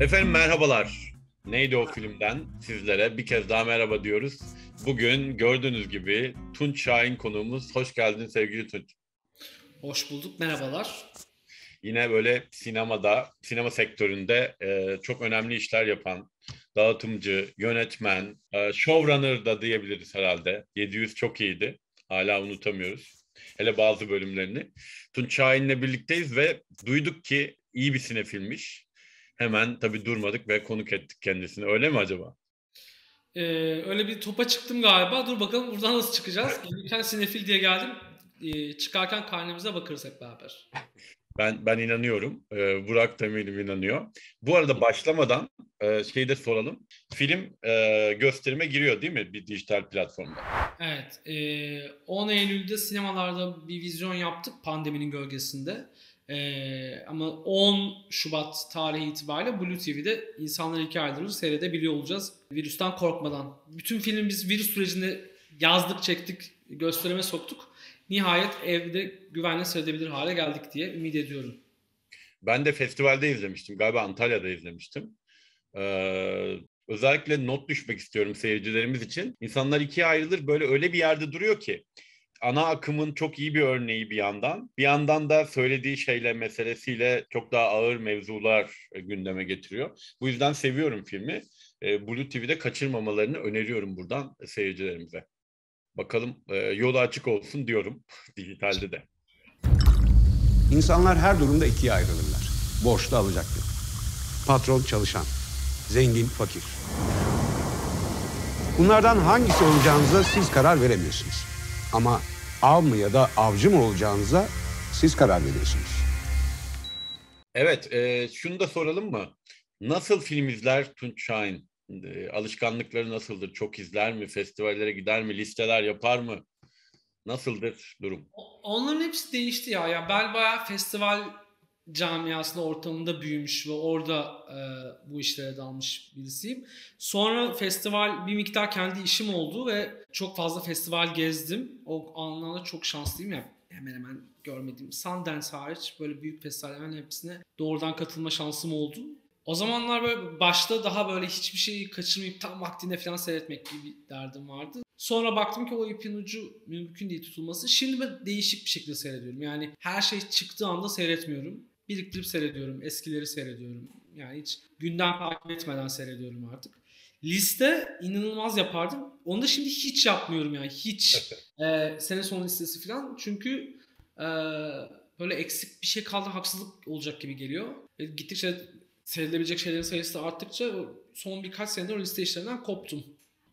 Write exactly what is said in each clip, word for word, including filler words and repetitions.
Efendim merhabalar. Neydi o filmden sizlere bir kez daha merhaba diyoruz. Bugün gördüğünüz gibi Tunç Şahin konuğumuz. Hoş geldin sevgili Tunç. Hoş bulduk, merhabalar. Yine böyle sinemada, sinema sektöründe e, çok önemli işler yapan dağıtımcı, yönetmen, e, showrunner da diyebiliriz herhalde. yedi yüz çok iyiydi. Hala unutamıyoruz. Hele bazı bölümlerini. Tunç Şahin'le birlikteyiz ve duyduk ki iyi bir sinefilmiş. Hemen tabii durmadık ve konuk ettik kendisini. Öyle mi acaba? Ee, öyle bir topa çıktım galiba. Dur bakalım buradan nasıl çıkacağız? Gelirken sinefil diye geldim. Ee, çıkarken karnemize bakarız hep beraber. Ben ben inanıyorum. Ee, Burak da eminim inanıyor. Bu arada başlamadan e, şeyi de soralım. Film e, gösterime giriyor değil mi bir dijital platformda? Evet, e, on Eylül'de sinemalarda bir vizyon yaptık pandeminin gölgesinde. E, ama on Şubat tarihi itibariyle Blue T V'de insanlar iki aydır seyredebiliyor olacağız. Virüsten korkmadan. Bütün filmi biz virüs sürecinde yazdık, çektik, gösterime soktuk. Nihayet evde güvenle seyredebilir hale geldik diye ümit ediyorum. Ben de festivalde izlemiştim. Galiba Antalya'da izlemiştim. Ee, özellikle not düşmek istiyorum seyircilerimiz için. İnsanlar ikiye ayrılır böyle öyle bir yerde duruyor ki. Ana akımın çok iyi bir örneği bir yandan. Bir yandan da söylediği şeyle meselesiyle çok daha ağır mevzular gündeme getiriyor. Bu yüzden seviyorum filmi. E, Blue T V'de kaçırmamalarını öneriyorum buradan seyircilerimize. Bakalım e, yolu açık olsun diyorum dijitalde de. İnsanlar her durumda ikiye ayrılırlar. Borçlu alacaklı. Patron çalışan. Zengin fakir. Bunlardan hangisi olacağınıza siz karar veremiyorsunuz. Ama av mı ya da avcı mı olacağınıza siz karar veriyorsunuz. Evet, e, şunu da soralım mı? Nasıl film izler Tunç Şahin? E, alışkanlıkları nasıldır? Çok izler mi? Festivallere gider mi? Listeler yapar mı? Nasıldır durum? Onların hepsi değişti ya. Ya ben bayağı festival camiasında, ortamında büyümüş ve orada e, bu işlere dalmış birisiyim. Sonra festival bir miktar kendi işim oldu ve çok fazla festival gezdim. O anlamda çok şanslıyım ya. Hemen hemen görmediğim Sundance hariç böyle büyük festivallerin hepsine doğrudan katılma şansım oldu. O zamanlar böyle başta daha böyle hiçbir şeyi kaçırmayıp tam vaktinde falan seyretmek gibi bir derdim vardı. Sonra baktım ki o ipin ucu mümkün değil tutulması. Şimdi ben değişik bir şekilde seyrediyorum. Yani her şey çıktığı anda seyretmiyorum. Biriktirip seyrediyorum. Eskileri seyrediyorum. Yani hiç gündem takip etmeden seyrediyorum artık. Liste inanılmaz yapardım. Onu da şimdi hiç yapmıyorum yani. Hiç. Ee, sene sonu listesi falan. Çünkü e, böyle eksik bir şey kaldı, haksızlık olacak gibi geliyor. E, gittikçe seyredilebilecek şeylerin sayısı da arttıkça son birkaç senedir o liste işlerinden koptum.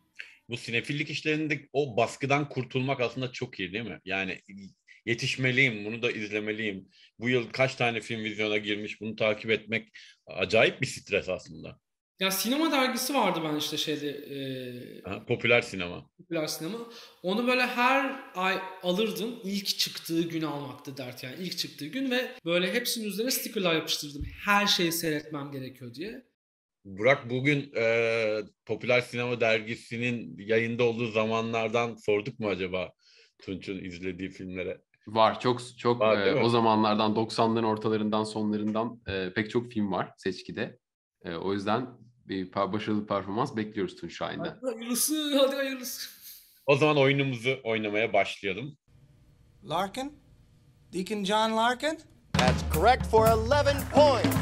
Bu sinefillik işlerinde o baskıdan kurtulmak aslında çok iyi değil mi? Yani yetişmeliyim, bunu da izlemeliyim. Bu yıl kaç tane film vizyona girmiş, bunu takip etmek acayip bir stres aslında. Ya sinema dergisi vardı ben işte şeyde e, Aha, popüler sinema. popüler sinema. Onu böyle her ay alırdım. İlk çıktığı gün almaktı dert yani. İlk çıktığı gün ve böyle hepsinin üzerine stickerlar yapıştırdım. Her şeyi seyretmem gerekiyor diye. Burak bugün e, Popüler Sinema Dergisi'nin yayında olduğu zamanlardan sorduk mu acaba Tunç'un izlediği filmlere? Var çok çok Var değil e, o mi? zamanlardan doksanların ortalarından sonlarından e, pek çok film var seçkide. E, o yüzden bir pa- başarılı performans bekliyoruz Tunç Şahin'den. Hadi hayırlısı, hadi hayırlısı. O zaman oyunumuzu oynamaya başlayalım. Larkin? Deacon John Larkin? That's correct for eleven points.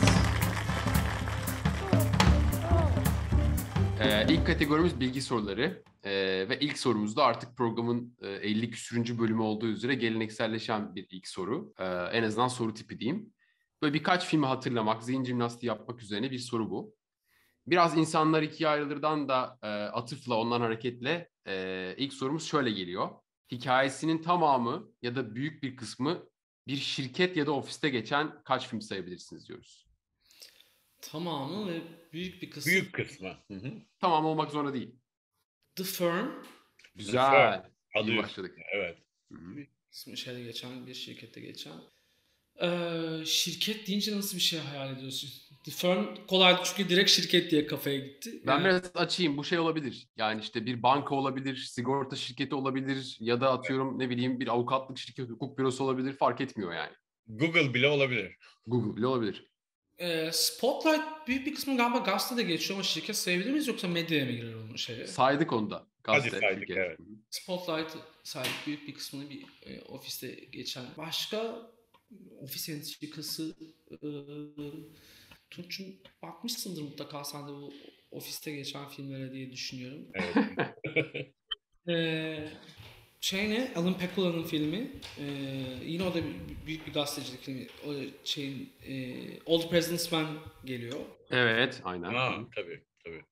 E, ilk kategorimiz bilgi soruları e, ve ilk sorumuz da artık programın e, elli küsürüncü bölümü olduğu üzere gelenekselleşen bir ilk soru. E, en azından soru tipi diyeyim. Böyle birkaç filmi hatırlamak, zihin jimnastiği yapmak üzerine bir soru bu. Biraz insanlar ikiye ayrılırdan da e, atıfla, ondan hareketle e, ilk sorumuz şöyle geliyor. Hikayesinin tamamı ya da büyük bir kısmı bir şirket ya da ofiste geçen kaç film sayabilirsiniz diyoruz. Tamamı ve büyük bir kısmı. Büyük kısmı. Hı hı. Tamam olmak zorunda değil. The Firm. Güzel. Adı İyi üstünde, başladık. evet. Bir kısmı şeyde geçen, bir şirkette geçen. Ee, şirket deyince nasıl bir şey hayal ediyorsun? The Firm kolaydı çünkü direkt şirket diye kafaya gitti. Ben Yani, biraz açayım. Bu şey olabilir. Yani işte bir banka olabilir, sigorta şirketi olabilir ya da atıyorum ne bileyim bir avukatlık şirketi, hukuk bürosu olabilir. Fark etmiyor yani. Google bile olabilir. Google bile olabilir. Ee, Spotlight büyük bir kısmı galiba gazetede geçiyor ama şirket sayabilir miyiz yoksa medyaya mı girer onun şeye? Saydık onu da. Hadi Gazete, saydık, şirket. evet. Spotlight saydık, büyük bir kısmını bir e, ofiste geçen. Başka ofis entrikası e, Tunç'un bakmışsındır mutlaka sen de bu ofiste geçen filmlere diye düşünüyorum. Evet. Ee, şey ne? Alan Pakula'nın filmi. Ee, yine o da bir- büyük bir gazetecilik filmi. O şeyin e, All the President's Men geliyor. Evet, aynen. Ha, Hı. tabii tabii.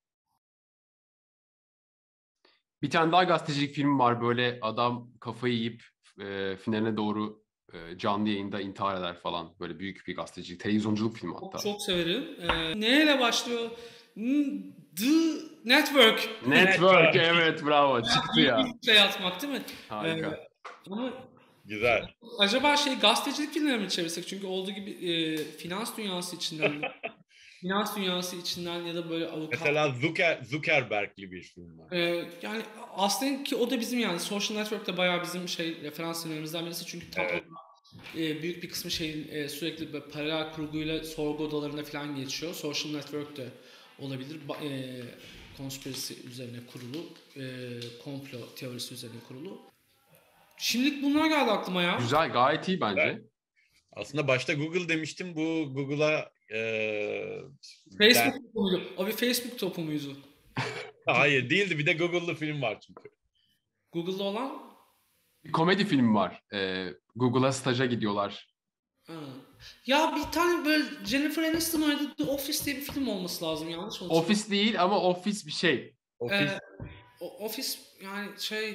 Bir tane daha gazetecilik filmi var. Böyle adam kafayı yiyip e, finaline doğru e, canlı yayında intihar eder falan. Böyle büyük bir gazetecilik, televizyonculuk filmi hatta. Çok, çok severim. Ee, neyle başlıyor? Hmm, The Network. Network, evet, bravo. Çıktı ya. İlk şey atmak değil mi? Harika. Ee, ama Güzel. acaba şey gazetecilik filmlerine mi çevirsek? Çünkü olduğu gibi e, finans dünyası içinden finans dünyası içinden ya da böyle avukat. Mesela Zucker, Zuckerberg'li bir film var. Ee, yani aslında ki o da bizim yani Social Network'te bayağı bizim şey referans filmlerimizden birisi çünkü tam Evet. e, büyük bir kısmı şeyin e, sürekli böyle paralel kurguyla sorgu odalarında falan geçiyor. Social Network'te olabilir. Ba- e, conspiracy üzerine kurulu, e, komplo teorisi üzerine kurulu. Şimdilik bunlar geldi aklıma ya. Güzel, gayet iyi bence. Evet. Aslında başta Google demiştim. Bu Google'a e, Facebook ben- topu muydu? O bir Facebook topu muydu? Hayır değildi. Bir de Google'lı film var çünkü. Google'da olan? Bir komedi filmi var. E, Google'a staja gidiyorlar. Ha. Ya bir tane böyle Jennifer Aniston oynadığı The Office diye bir film olması lazım, yanlış mı hatırlıyorum? Ofis değil ama ofis bir şey. Office. Ee, o- Office yani şey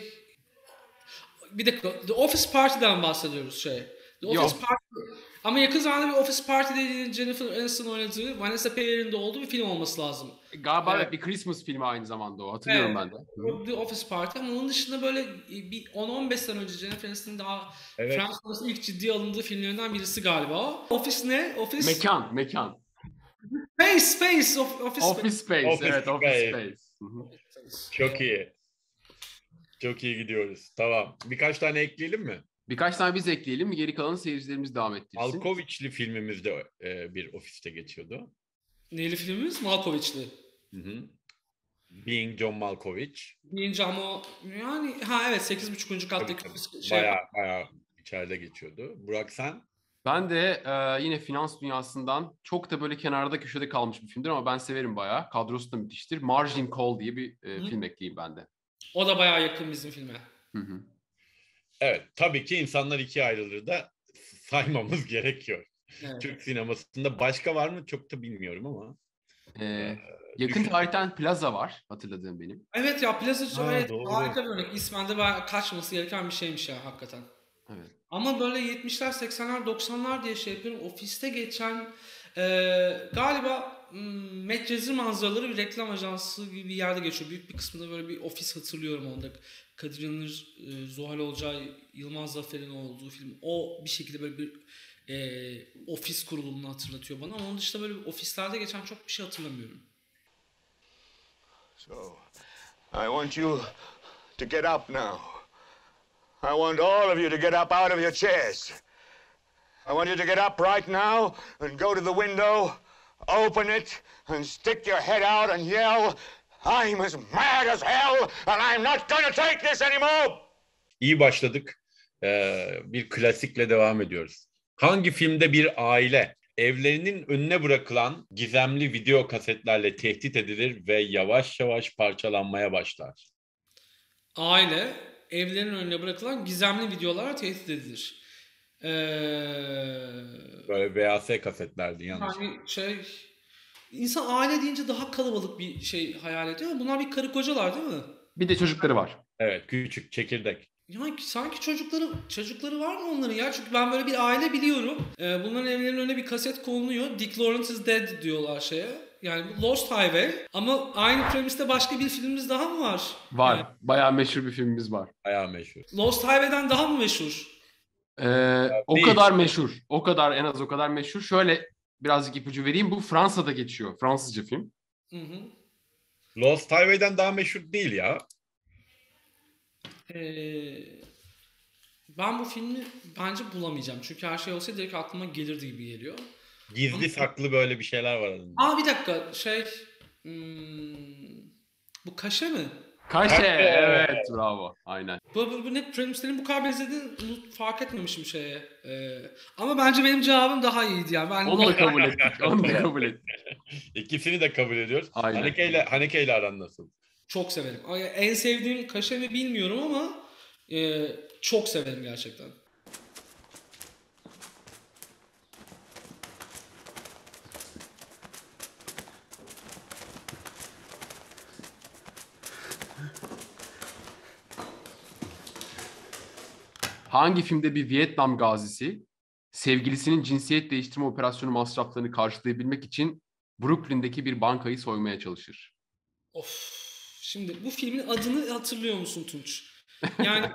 bir dakika The Office Party'den bahsediyoruz şey. The Office Yok. Party ama yakın zamanda bir Office Party dediğin Jennifer Aniston oynadığı Vanessa Paye'nin de olduğu bir film olması lazım. Galiba Evet. evet, bir Christmas filmi aynı zamanda o. Hatırlıyorum Evet. ben de. Hı. The Office Party ama onun dışında böyle bir on on beş sene önce Jennifer Aniston'ın daha Evet. Fransa'da ilk ciddiye alındığı filmlerinden birisi galiba. Office ne? Office Mekan, mekan. Space, Space, of, Office, Office Space, Office evet, Office Space. Space. Hı hı. Çok iyi. Çok iyi gidiyoruz. Tamam. Birkaç tane ekleyelim mi? Birkaç tane biz ekleyelim. Geri kalanı seyircilerimiz devam ettirsin. Malkovich'li filmimizde e, bir ofiste geçiyordu. Neyli filmimiz? Malkovich'li. Hı hı. Being John Malkovich. Birinci ama o- yani ha evet sekiz buçukuncu Tabii, kattaki tabii. şey. Bayağı bayağı içeride geçiyordu. Burak sen? Ben de e, yine finans dünyasından çok da böyle kenarda köşede kalmış bir filmdir ama ben severim bayağı. Kadrosu da müthiştir. Margin Call diye bir e, Hı. film ekleyeyim ben de. O da bayağı yakın bizim filme. Hı hı. Evet. Tabii ki insanlar ikiye ayrılır da saymamız gerekiyor. Evet. Türk sinemasında başka var mı çok da bilmiyorum ama. E, Ee, yakın düşün- tarihten Plaza var hatırladığım benim. Evet ya Plaza Ha, evet, doğru. harika bir örnek. İsmen de bayağı kaçması gereken bir şeymiş ya hakikaten. Evet. Ama böyle yetmişler, seksenler, doksanlar diye şey yapıyorum. Ofiste geçen e, galiba hmm, Medcezir manzaraları bir reklam ajansı gibi bir yerde geçiyor. Büyük bir kısmında böyle bir ofis hatırlıyorum onda. Kadir İnanır, e, Zuhal Olcay, Yılmaz Zafer'in olduğu film. O bir şekilde böyle bir e, ofis kurulumunu hatırlatıyor bana. Ama onun dışında böyle bir ofislerde geçen çok bir şey hatırlamıyorum. So, I want you to get up now. I want all of you to get up out of your chairs. I want you to get up right now and go to the window, open it, and stick your head out and yell, I'm as mad as hell and I'm not gonna take this anymore! İyi başladık. Ee, bir klasikle devam ediyoruz. Hangi filmde bir aile evlerinin önüne bırakılan gizemli video kasetlerle tehdit edilir ve yavaş yavaş parçalanmaya başlar? Aile evlerinin önüne bırakılan gizemli videolarla tehdit edilir. Ee, Böyle V H S kasetlerdi yanlış. yani şey insan aile deyince daha kalabalık bir şey hayal ediyor ama bunlar bir karı kocalar değil mi? Bir de çocukları var. Evet, küçük çekirdek. Yani sanki çocukları çocukları var mı onların ya? Çünkü ben böyle bir aile biliyorum. Ee, bunların evlerinin önüne bir kaset konuluyor. Dick Lawrence is Dead diyorlar şeye. Yani bu Lost Highway. Ama aynı premiste başka bir filmimiz daha mı var? Var. Yani Bayağı meşhur bir filmimiz var. Bayağı meşhur. Lost Highway'den daha mı meşhur? Ee, o değil. kadar meşhur. O kadar en az o kadar meşhur. Şöyle birazcık ipucu vereyim. Bu Fransa'da geçiyor. Fransızca film. Hı hı. Lost Highway'den daha meşhur değil ya. Ee, ben bu filmi bence bulamayacağım. Çünkü her şey olsa direkt aklıma gelirdi gibi geliyor. Gizli Ama- saklı böyle bir şeyler var adında. Aa bir dakika şey hmm, bu Kaşe mi? Kaşe. Kaşe. Evet, bravo. Aynen. Bu, bu, bu ne Premüsler'in bu kadar benzediğini fark etmemişim şeye. Ee, ama bence benim cevabım daha iyiydi yani. Ben Onu da kabul ettik. Onu da kabul ettik. İkisini de kabul ediyoruz. Aynen. Haneke ile, Haneke ile aran nasıl? çok severim. Ay, En sevdiğim Kaşe mi bilmiyorum ama e, çok severim gerçekten. Hangi filmde bir Vietnam gazisi sevgilisinin cinsiyet değiştirme operasyonu masraflarını karşılayabilmek için Brooklyn'deki bir bankayı soymaya çalışır? Of. Şimdi bu filmin adını hatırlıyor musun Tunç? Yani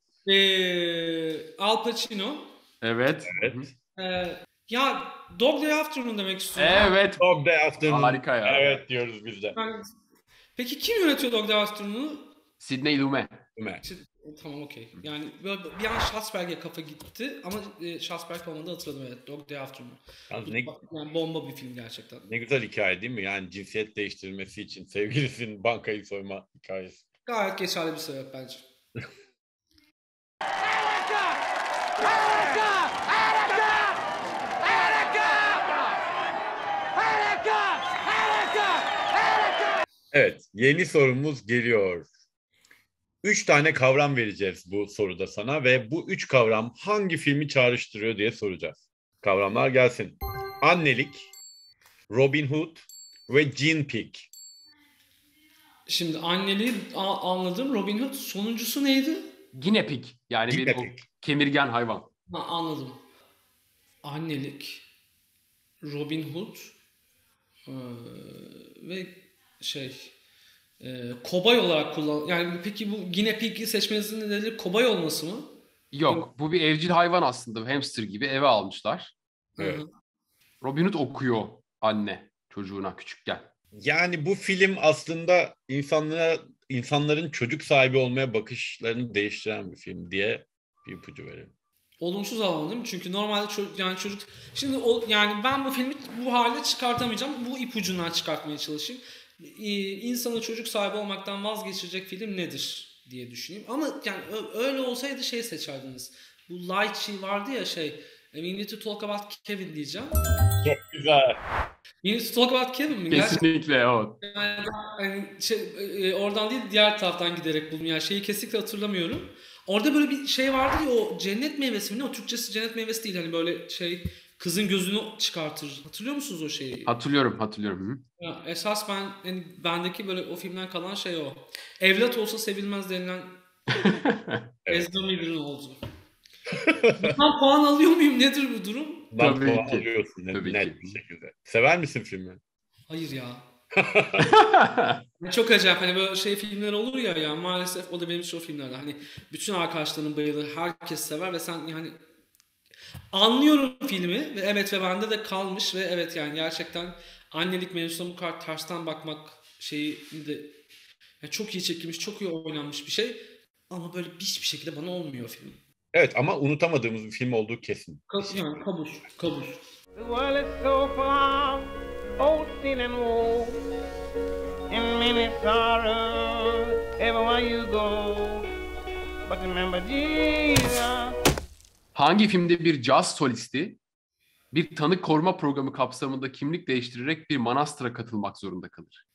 e, Al Pacino. Evet. Evet. E, ya Dog Day Afternoon demek istiyorum. Evet. Dog Day Afternoon. Harika ya. Evet diyoruz biz de. Yani- peki kim yönetiyor Dog Day Afternoon'u? Sidney Lumet. Ömer. İşte, tamam okey. Yani böyle bir an Schwarzenegger'e kafa gitti ama e, Schwarzenegger olmadı hatırladım evet. Dog Day Afternoon. Yalnız ne, Yani bomba bir film gerçekten. ne güzel hikaye değil mi? Yani cinsiyet değiştirilmesi için sevgilisinin bankayı soyma hikayesi. Gayet geçerli bir sebep bence. Evet, yeni sorumuz geliyor. Üç tane kavram vereceğiz bu soruda sana ve bu üç kavram hangi filmi çağrıştırıyor diye soracağız. Kavramlar gelsin. Annelik, Robin Hood ve Gene Pig. Şimdi anneliği a- anladım. Robin Hood sonuncusu neydi? Guinea pig. Yani bir Guinea o pig. kemirgen hayvan. Ha, anladım. Annelik, Robin Hood eee, ve şey eee, kobay olarak kullan. Yani peki bu Guinea Pig'i seçmenizin nedeni kobay olması mı? Yok, bu bir evcil hayvan aslında. Hamster gibi eve almışlar. Evet. Hı hı. Robin Hood okuyor anne çocuğuna küçükken. Yani bu film aslında insanlara insanların çocuk sahibi olmaya bakışlarını değiştiren bir film diye bir ipucu verelim. Olumsuz alan değil mi? Çünkü normalde çocuk yani çocuk şimdi o, yani ben bu filmi bu hale çıkartamayacağım. Bu ipucundan çıkartmaya çalışayım. Ee, insanı çocuk sahibi olmaktan vazgeçirecek film nedir diye düşüneyim. Ama yani ö- öyle olsaydı şey seçerdiniz. Bu Lychee vardı ya şey We need to talk about Kevin diyeceğim. Çok güzel. We need to talk about Kevin mi? Gerçekten Kesinlikle evet. yani, yani şey, e, oradan değil diğer taraftan giderek buldum. Yani şeyi kesinlikle hatırlamıyorum. Orada böyle bir şey vardı ya o cennet meyvesi mi ne? O Türkçesi cennet meyvesi değil. Hani böyle şey kızın gözünü çıkartır. Hatırlıyor musunuz o şeyi? Hatırlıyorum, hatırlıyorum. Hı. Ya, esas ben yani bendeki böyle o filmden kalan şey o. Evlat olsa sevilmez denilen Evet. Ezra Miller'ın oldu. Bundan puan alıyor muyum? Nedir bu durum? Bundan Tabii puan ki. alıyorsun net, Tabii net ki. bir şekilde. Sever misin filmi? Hayır ya. Çok acayip hani böyle şey filmler olur ya ya maalesef o da benim için o filmlerden hani bütün arkadaşlarım bayılır herkes sever ve sen yani anlıyorum filmi ve evet ve bende de kalmış ve evet yani gerçekten annelik mevzusuna bu kadar tersten bakmak şeyi de yani çok iyi çekilmiş çok iyi oynanmış bir şey ama böyle hiçbir şekilde bana olmuyor film. Evet ama unutamadığımız bir film olduğu kesin. Ka- yani kabul kabul. The world is so full of old sin and woe, and many sorrows everywhere you go. But remember Jesus. Hangi filmde bir caz solisti bir tanık koruma programı kapsamında kimlik değiştirerek bir manastıra katılmak zorunda kalır?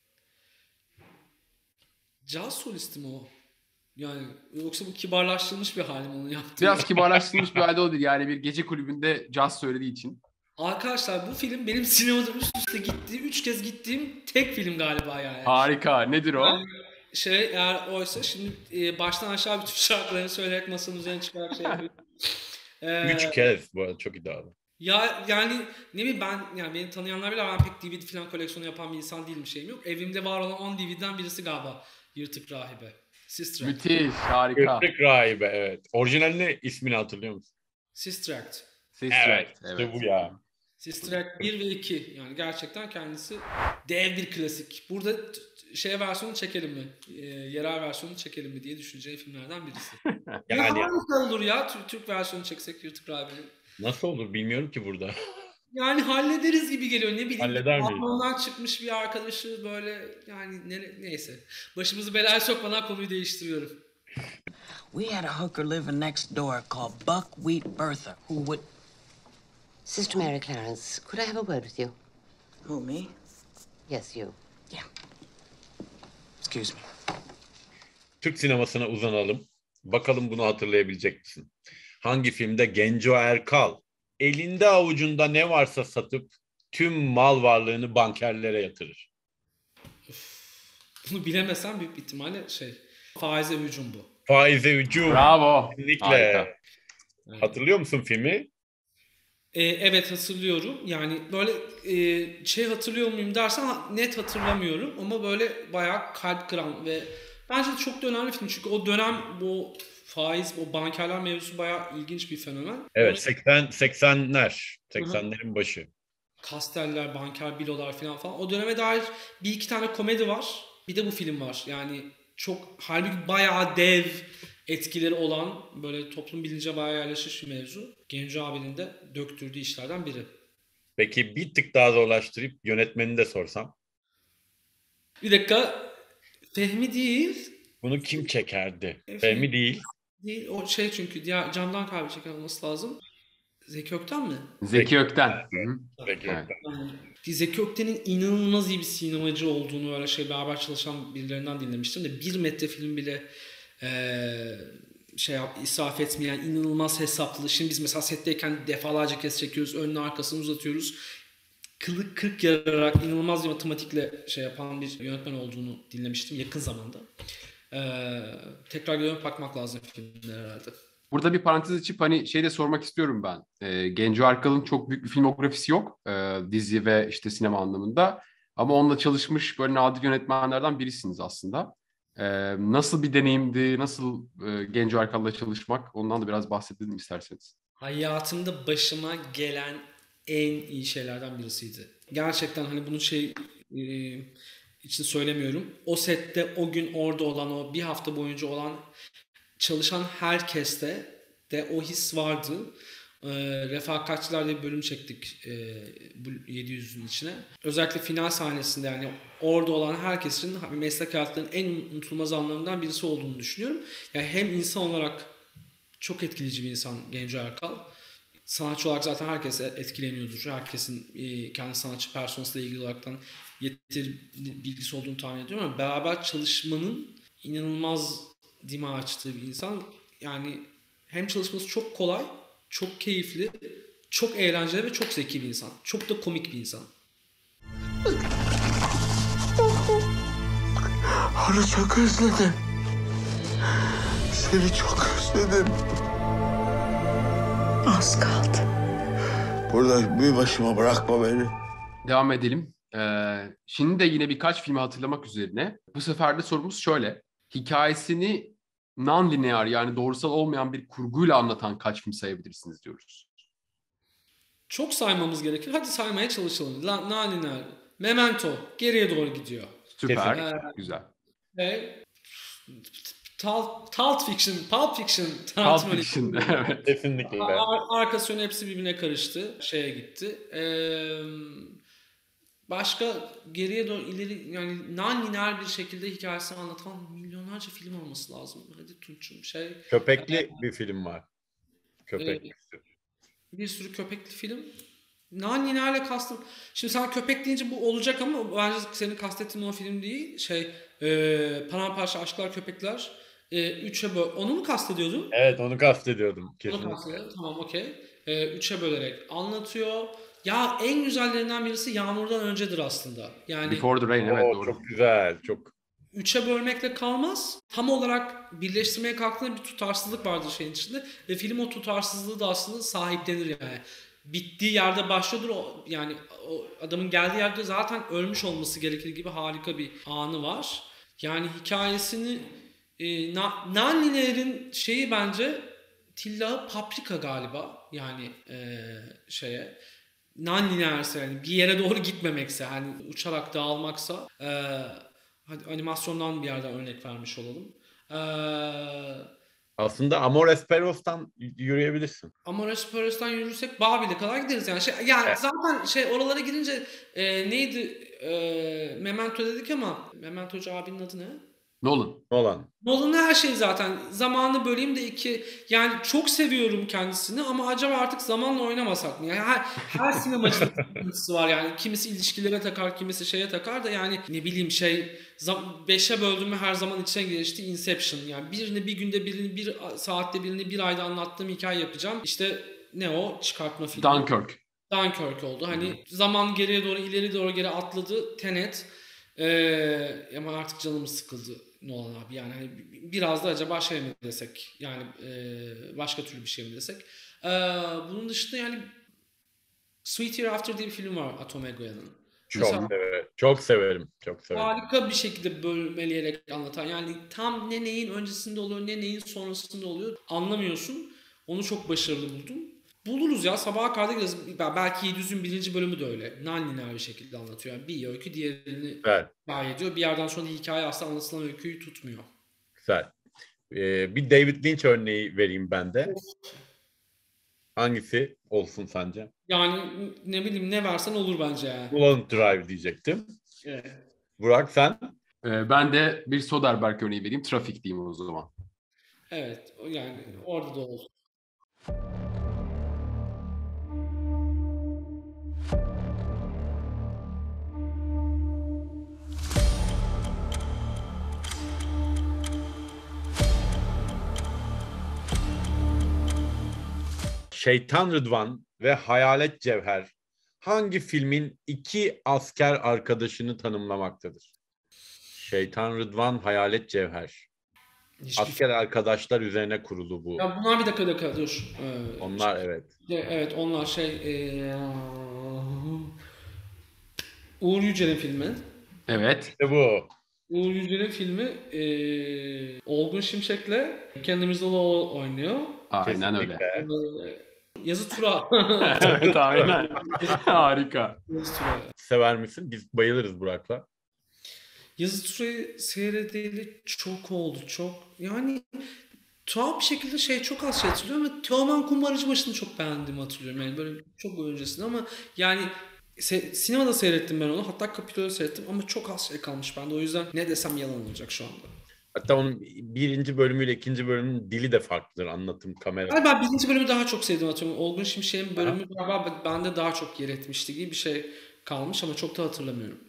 Caz solisti mi o? Yani yoksa bu kibarlaştırılmış bir halim onu yaptı. Biraz kibarlaştırılmış bir halde o değil. Yani bir gece kulübünde caz söylediği için. Arkadaşlar bu film benim sinemada üst üste gittiğim, üç kez gittiğim tek film galiba yani. Harika. Nedir o? Yani şey eğer oysa şimdi e, baştan aşağı bütün şarkılarını söyleyerek masanın üzerine çıkarak şey yapıyorum. Ee, Üç kez bu arada çok iddialı. Ya yani ne bileyim ben yani beni tanıyanlar bile ben pek D V D falan koleksiyonu yapan bir insan değilim şeyim yok. Evimde var olan on D V D'den birisi galiba Yırtık Rahibe. Sister Act. Müthiş. Harika. Kırtık Rahibe evet. Orijinalini ismini hatırlıyor musun? Sister Act. Sister Evet, Act, işte bu ya. Sister Act bir ve iki yani gerçekten kendisi dev bir klasik. Burada t- şey versiyonu çekelim mi? E, yerel versiyonu çekelim mi diye düşüneceğim filmlerden birisi. Yani Ya nasıl olur ya Türk, Türk versiyonu çeksek Yırtık Rahibe'nin? nasıl olur bilmiyorum ki burada. Yani hallederiz gibi geliyor. Ne bileyim. Halleder miyiz? Balkondan çıkmış bir arkadaşı böyle yani ne, neyse. Başımızı belaya sokmadan konuyu değiştiriyorum. We had a hooker living next door called Buckwheat Bertha, who would... Sister Mary Clarence, could I have a word with you? Who, me? Yes, you. Yeah. Excuse me. Türk sinemasına uzanalım. Bakalım bunu hatırlayabilecek misin? Hangi filmde Genco Erkal elinde avucunda ne varsa satıp tüm mal varlığını bankerlere yatırır? Bunu bilemesem büyük bir ihtimalle şey faize hücum bu. Faize hücum. Bravo. Kesinlikle. Harika. Hatırlıyor musun filmi? Ee, evet hatırlıyorum. Yani böyle e, şey hatırlıyor muyum dersen net hatırlamıyorum ama böyle bayağı kalp kıran ve bence de çok da önemli film çünkü o dönem bu faiz, o bankerler mevzusu bayağı ilginç bir fenomen. Evet, seksen seksenler, seksenlerin başı. Kasteller, banker, bilolar falan falan. O döneme dair bir iki tane komedi var. Bir de bu film var. Yani çok halbuki bayağı dev etkileri olan böyle toplum bilince bayağı yerleşmiş bir mevzu. Genco abinin de döktürdüğü işlerden biri. Peki bir tık daha zorlaştırıp yönetmenini de sorsam? Bir dakika. Fehmi değil. Bunu kim çekerdi? Fehmi, Fehmi değil. Değil. O şey çünkü diğer Candan Kalbi çeken olması lazım. Zeki Ökten mi? Zeki Ökten. Evet. Zeki Evet. Ökten. Yani, Zeki Ökten'in inanılmaz iyi bir sinemacı olduğunu öyle şey beraber çalışan birilerinden dinlemiştim de bir metre film bile ee, şey yap, israf etmeyen inanılmaz hesaplı. Şimdi biz mesela setteyken defalarca kez çekiyoruz. Önünü arkasını uzatıyoruz. Kılık kırk yararak inanılmaz bir matematikle şey yapan bir yönetmen olduğunu dinlemiştim yakın zamanda. Ee, tekrar dönüp bakmak lazım filmlere herhalde. Burada bir parantez açıp hani şey de sormak istiyorum ben. E, Genco Erkal'ın çok büyük bir filmografisi yok. E, dizi ve işte sinema anlamında. Ama onunla çalışmış böyle nadir yönetmenlerden birisiniz aslında. E, nasıl bir deneyimdi? Nasıl e, Genco Erkal'la çalışmak? Ondan da biraz bahsedelim isterseniz. Hayatımda başıma gelen en iyi şeylerden birisiydi. Gerçekten hani bunu şey e, için söylemiyorum. O sette o gün orada olan o bir hafta boyunca olan çalışan herkeste de o his vardı. E, Refakatçiler diye bir bölüm çektik e, bu yedi yüzün içine. Özellikle final sahnesinde yani orada olan herkes için meslek hayatlarının en unutulmaz anlarından birisi olduğunu düşünüyorum. Yani hem insan olarak çok etkileyici bir insan Genco Erkal. Sanatçı olarak zaten herkes etkileniyordur. Herkesin e, kendi sanatçı personasıyla ilgili olaraktan yeteri bilgisi olduğunu tahmin ediyorum ama beraber çalışmanın inanılmaz dima açtığı bir insan. Yani hem çalışması çok kolay, çok keyifli, çok eğlenceli ve çok zeki bir insan. Çok da komik bir insan. Onu çok özledim. Seni çok özledim. Az kaldı. Burada bir başıma bırakma beni. Devam edelim. Ee, şimdi de yine birkaç filmi hatırlamak üzerine. Bu sefer de sorumuz şöyle. Hikayesini non-linear yani doğrusal olmayan bir kurguyla anlatan kaç film sayabilirsiniz diyoruz. Çok saymamız gerekir. Hadi saymaya çalışalım. Non-linear. Memento. Geriye doğru gidiyor. Süper. Ee, Güzel. Ve Pulp, Pulp Fiction, Pulp Fiction, Pulp Fiction, evet. Kesinlikle. Ar- arkası önü hepsi birbirine karıştı. Şeye gitti. Ee, başka geriye doğru ileri yani non-linear bir şekilde hikayesini anlatan milyonlarca film olması lazım. Hadi Tunç'um şey. Köpekli e, bir film var. Köpekli. E, bir sürü köpekli film. Non-linear'le kastım. Şimdi sen köpek deyince bu olacak ama bence senin kastettiğin o film değil. Şey, e, Paramparça Aşklar Köpekler. E, üçe böl... Onu mu kastediyordun? Evet onu kastediyordum. Kesinlikle. Onu kastediyordum. Tamam okey. E, üçe bölerek anlatıyor. Ya en güzellerinden birisi Yağmurdan Öncedir aslında. Yani Before the Rain evet Oo, doğru. çok güzel. Çok. Üçe bölmekle kalmaz. Tam olarak birleştirmeye kalktığında bir tutarsızlık vardır şeyin içinde. Ve film o tutarsızlığı da aslında sahiplenir yani. Bittiği yerde başlıyordur o yani o adamın geldiği yerde zaten ölmüş olması gerekir gibi harika bir anı var. Yani hikayesini e, na, non-linear'in şeyi bence tillahı Paprika galiba yani e, şeye non-linear'se yani bir yere doğru gitmemekse hani uçarak dağılmaksa e, hadi animasyondan bir yerden örnek vermiş olalım. Eee aslında Amores Perros'tan yürüyebilirsin. Amores Perros'tan yürürsek Babil'e kadar gideriz yani. Şey, yani Evet. zaten şey oralara girince e, neydi e, Memento dedik ama Mementocu abinin adı ne? Nolan. Nolan. Nolan her şey zaten. Zamanı böleyim de iki. Yani çok seviyorum kendisini ama acaba artık zamanla oynamasak mı? Yani her, her sinemacının sıkıntısı var yani. Kimisi ilişkilere takar, kimisi şeye takar da yani ne bileyim şey beşe böldüm mü her zaman içine geçti Inception. Yani birini bir günde birini bir saatte birini bir ayda anlattığım hikaye yapacağım. İşte ne o? Çıkartma filmi. Dunkirk. Dunkirk oldu. Hani hmm. zaman geriye doğru ileri doğru geri atladı. Tenet. Ee, ama artık canımız sıkıldı. Nolan abi yani hani biraz da acaba şey mi desek yani e, başka türlü bir şey mi desek ee, bunun dışında yani Sweet Hereafter diye bir film var Atom Egoyan'ın. Çok severim. Çok severim. Çok severim. Harika bir şekilde bölmeleyerek anlatan yani tam ne neyin öncesinde oluyor ne neyin sonrasında oluyor anlamıyorsun. Onu çok başarılı buldum. Buluruz ya sabaha kadar gideriz. Belki yedi yüzün birinci bölümü de öyle. Non-linear bir şekilde anlatıyor. Yani bir öykü diğerini evet. hikaye ediyor. Bir yerden sonra hikaye aslında anlatılan öyküyü tutmuyor. Güzel. Ee, bir David Lynch örneği vereyim ben de. Hangisi olsun sence? Yani ne bileyim ne versen olur bence yani. Mulholland Drive diyecektim. Evet. Burak sen? Ee, ben de bir Soderbergh örneği vereyim. Trafik diyeyim o zaman. Evet. Yani orada da olsun. Şeytan Rıdvan ve Hayalet Cevher hangi filmin iki asker arkadaşını tanımlamaktadır? Şeytan Rıdvan, Hayalet Cevher. Hiçbir asker film. Arkadaşlar üzerine kurulu bu. Ya bunlar bir dakika dakika dur. Ee, onlar evet. Evet onlar şey ee... Uğur Yücel'in filmi. Evet. İşte bu. Uğur Yücel'in filmi ee... Olgun Şimşek'le Kenan İmirzalıoğlu oynuyor. Aynen öyle. Ee, Yazı Tura. Evet aynen. Harika. Sever misin? Biz bayılırız Burak'la. Yazı Tura'yı seyredeli çok oldu. Çok. Yani tuhaf bir şekilde şey çok az şey hatırlıyorum ama Teoman Kumbaracıbaşı'nı çok beğendiğimi hatırlıyorum. Yani böyle çok öncesinde ama yani se- sinemada seyrettim ben onu. Hatta Kapitol'da seyrettim ama çok az şey kalmış bende. O yüzden ne desem yalan olacak şu anda. Hatta onun birinci bölümüyle ikinci bölümün dili de farklıdır anlatım kamera. Hayır, ben birinci bölümü daha çok sevdim hatırlıyorum. Olgun Şimşek'in bölümü galiba bende daha çok yer etmişti gibi bir şey kalmış ama çok da hatırlamıyorum.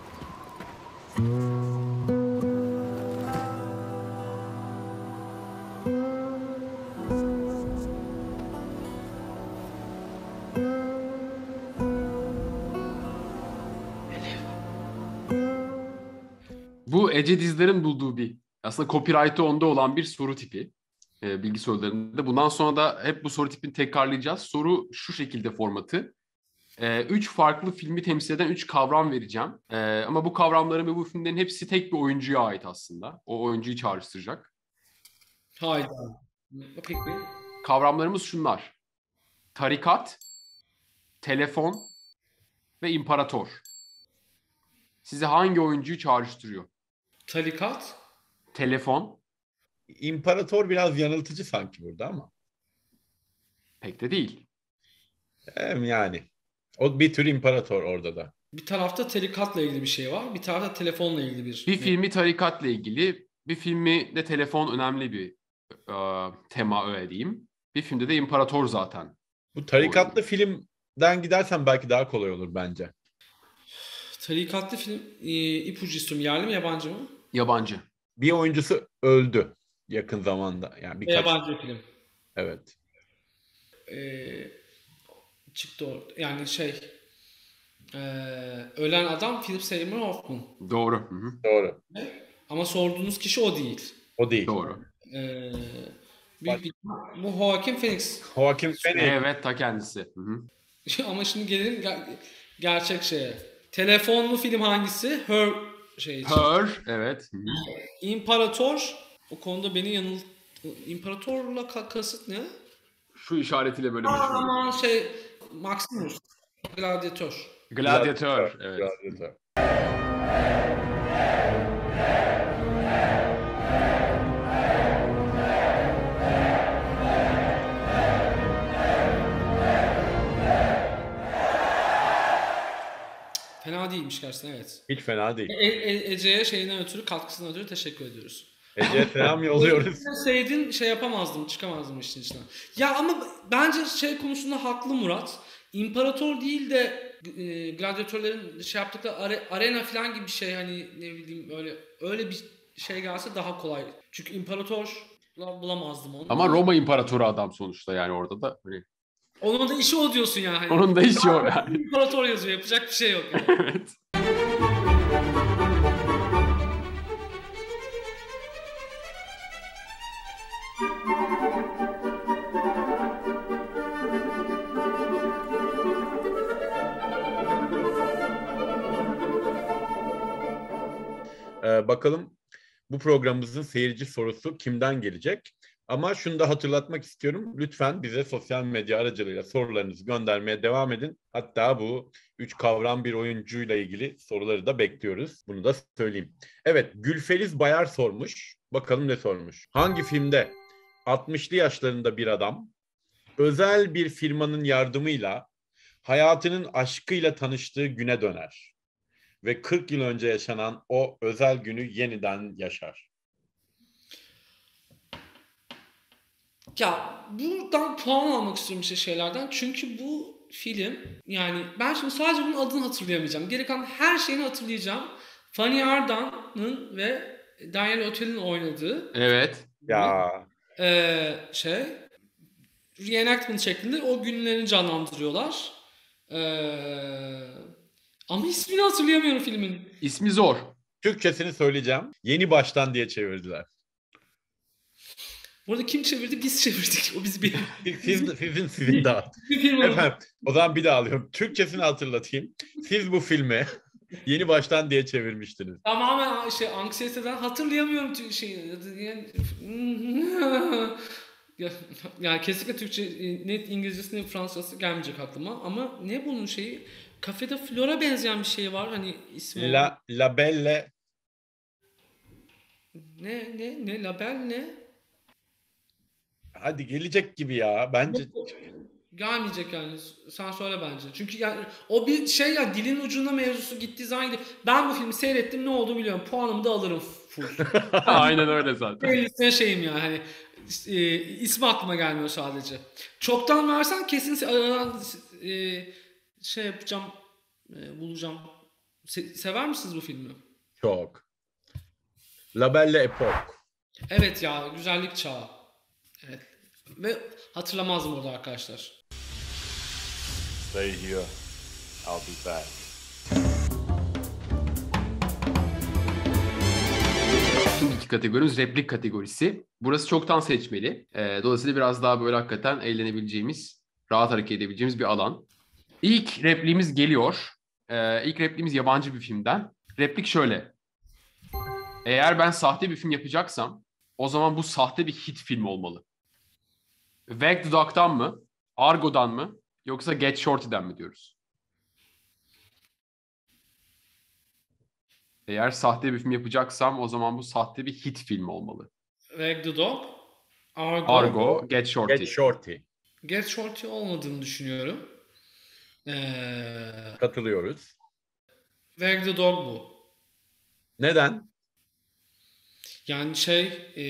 Bu Ece Dizdar'ın bulduğu bir aslında copyright'ı onda olan bir soru tipi e, bilgi sorularında. Bundan sonra da hep bu soru tipini tekrarlayacağız. Soru şu şekilde formatı. E, üç farklı filmi temsil eden üç kavram vereceğim. E, ama bu kavramların ve bu filmlerin hepsi tek bir oyuncuya ait aslında. O oyuncuyu çağrıştıracak. Hayda. Peki. Kavramlarımız şunlar. Tarikat, telefon ve imparator. Size hangi oyuncuyu çağrıştırıyor? Tarikat, telefon. İmparator biraz yanıltıcı sanki burada ama. Pek de değil. Yani. O bir tür imparator orada da. Bir tarafta tarikatla ilgili bir şey var. Bir tarafta telefonla ilgili bir Bir filmi tarikatla ilgili. Bir filmi de telefon önemli bir e, tema öyle diyeyim. Bir filmde de imparator zaten. Bu tarikatlı filmden gidersen belki daha kolay olur bence. Tarikatlı film e, ipucu istiyorum. Yerli mi yabancı mı? Yabancı. Bir oyuncusu öldü yakın zamanda. Yani birkaç... Yabancı film. Evet. Ee, çıktı orada. Yani şey e, ölen adam Philip Seymour Hoffman. Doğru. Hı hı. Doğru. Ama sorduğunuz kişi o değil. O değil. Doğru. Ee, büyük bir, bu Joaquin Phoenix. Joaquin Phoenix. Evet, ta kendisi. Hı hı. Ama şimdi gelelim ger- gerçek şeye. Telefonlu film hangisi? Her şey için. Her, evet. Hı hı. İmparator. O konuda beni yanıl... İmparatorla kasıt ne? Şu işaretiyle böyle meşhur. Aman şey... Maximus. Gladyatör. Gladyatör, evet. Gladyatör. fena değilmiş gerçekten, evet. Hiç fena değil. E, e, Ece'ye şeyinden ötürü, katkısından ötürü teşekkür ediyoruz. Ece'ye selam yolluyoruz. Seydin şey yapamazdım, çıkamazdım işin içinden. Ya ama bence şey konusunda haklı Murat. İmparator değil de e, gladyatörlerin şey yaptıkları are, arena falan gibi bir şey, hani ne bileyim öyle öyle bir şey gelse daha kolay. Çünkü imparator bulamazdım onu. Ama Roma İmparatoru adam sonuçta yani orada da. Hani... Onun da işi o diyorsun yani. Hani. Onun da işi o yani. İmparator yazıyor, yapacak bir şey yok yani. Evet. Ee, bakalım bu programımızın seyirci sorusu kimden gelecek? Ama şunu da hatırlatmak istiyorum. Lütfen bize sosyal medya aracılığıyla sorularınızı göndermeye devam edin. Hatta bu üç kavram bir oyuncuyla ilgili soruları da bekliyoruz. Bunu da söyleyeyim. Evet, Gülferiz Bayar sormuş. Bakalım ne sormuş? Hangi filmde altmışlı yaşlarında bir adam özel bir firmanın yardımıyla hayatının aşkıyla tanıştığı güne döner ve kırk yıl önce yaşanan o özel günü yeniden yaşar? Ya buradan puan almak istiyorum işte şeylerden. Çünkü bu film, yani ben şimdi sadece bunun adını hatırlayamayacağım. Geri kalan her şeyini hatırlayacağım. Fanny Ardant'ın ve Daniel Auteuil'in oynadığı. Evet. Ya. E, şey reenactment şeklinde o günlerini canlandırıyorlar. Eee Ama ismini hatırlayamıyorum filmin. İsmi zor. Türkçesini söyleyeceğim. Yeni Baştan diye çevirdiler. Burada kim çevirdi? Biz çevirdik. O biz bir... Siz, sizin sizin daha. Efendim, o zaman bir daha alıyorum. Türkçesini hatırlatayım. Siz bu filmi Yeni Baştan diye çevirmiştiniz. Tamamen şey, anksiyeteden hatırlayamıyorum şeyi. Yani, ya, yani kesinlikle Türkçe, net İngilizcesi ne Fransızcası gelmeyecek aklıma. Ama ne bunun şeyi? Kafede Flora benzeyen bir şey var. Hani ismi... La, La Belle... Ne? Ne? Ne? La Belle ne? Hadi gelecek gibi ya. Bence... Gelmeyecek yani. Sen söyle bence. Çünkü yani o bir şey ya, dilin ucunda mevzusu gittiği zaman gidiyor. Ben bu filmi seyrettim, ne oldu biliyorum. Puanımı da alırım full. Aynen öyle zaten. Bellisine şeyim yani. Hani e, ismi aklıma gelmiyor sadece. Çoktan versen kesin aradan e, şey yapacağım, e, bulacağım. Se- sever misiniz bu filmi? Çok. La Belle Époque. Evet ya, güzellik çağı. Evet. Ve hatırlamazdım orada arkadaşlar. Stay here. I'll be back. Şimdiki kategorimiz replik kategorisi. Burası çoktan seçmeli. Ee, dolayısıyla biraz daha böyle hakikaten eğlenebileceğimiz, rahat hareket edebileceğimiz bir alan. İlk repliğimiz geliyor. Ee, ilk repliğimiz yabancı bir filmden. Replik şöyle. Eğer ben sahte bir film yapacaksam o zaman bu sahte bir hit film olmalı. Wag the Dog'dan mı? Argo'dan mı? Yoksa Get Shorty'den mi diyoruz? Eğer sahte bir film yapacaksam o zaman bu sahte bir hit film olmalı. Wag the Dog, Argo, Argo, Get Shorty. Get Shorty. Get Shorty olmadığını düşünüyorum. Ee, Katılıyoruz. Wag the Dog bu. Neden? Yani şey e,